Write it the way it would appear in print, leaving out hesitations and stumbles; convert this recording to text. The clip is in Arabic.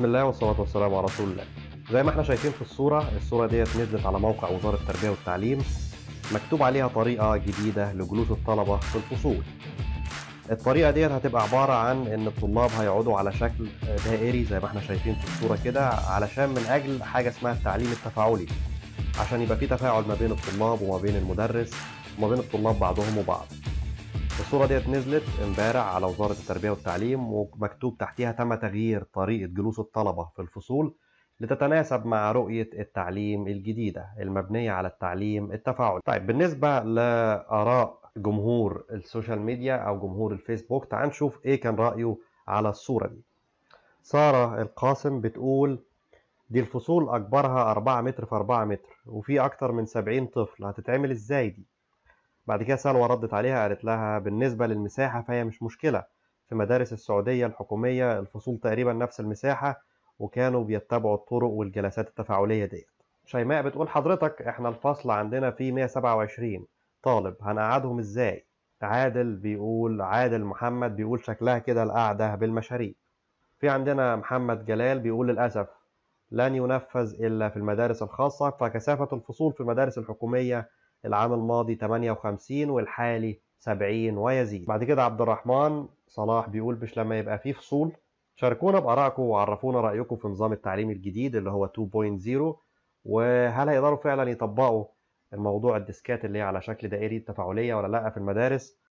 بسم الله والصلاة والسلام على رسول الله. زي ما احنا شايفين في الصورة ديت نزلت على موقع وزارة التربية والتعليم، مكتوب عليها طريقة جديدة لجلوس الطلبة في الفصول. الطريقة ديت هتبقى عبارة عن إن الطلاب هيقعدوا على شكل دائري زي ما احنا شايفين في الصورة كده، علشان من أجل حاجة اسمها التعليم التفاعلي، عشان يبقى في تفاعل ما بين الطلاب وما بين المدرس وما بين الطلاب بعضهم وبعض. الصورة ديت نزلت امبارح على وزارة التربية والتعليم، ومكتوب تحتيها: تم تغيير طريقة جلوس الطلبة في الفصول لتتناسب مع رؤية التعليم الجديدة المبنية على التعليم التفاعلي. طيب، بالنسبة لآراء جمهور السوشيال ميديا أو جمهور الفيسبوك، تعال نشوف إيه كان رأيه على الصورة دي. سارة القاسم بتقول: دي الفصول أكبرها 4 متر في 4 متر وفي أكتر من 70 طفل، هتتعمل إزاي دي؟ بعد كده سلوى ردت عليها قالت لها: بالنسبة للمساحة فهي مش مشكلة، في مدارس السعودية الحكومية الفصول تقريبا نفس المساحة وكانوا بيتبعوا الطرق والجلسات التفاعلية ديت. شيماء بتقول: حضرتك احنا الفصل عندنا فيه 127 طالب، هنقعدهم ازاي؟ عادل محمد بيقول: شكلها كده القعدة بالمشاريع. في عندنا محمد جلال بيقول: للأسف لن ينفذ إلا في المدارس الخاصة، فكثافة الفصول في المدارس الحكومية العام الماضي 58 والحالي 70 ويزيد. بعد كده عبد الرحمن صلاح بيقول: مش لما يبقى فيه فصول؟ شاركونا بآرائكم وعرفونا رأيكم في نظام التعليم الجديد اللي هو 2.0، وهل هيقدروا فعلا يطبقوا الموضوع الديسكات اللي هي على شكل دائري التفاعلية ولا لأ في المدارس؟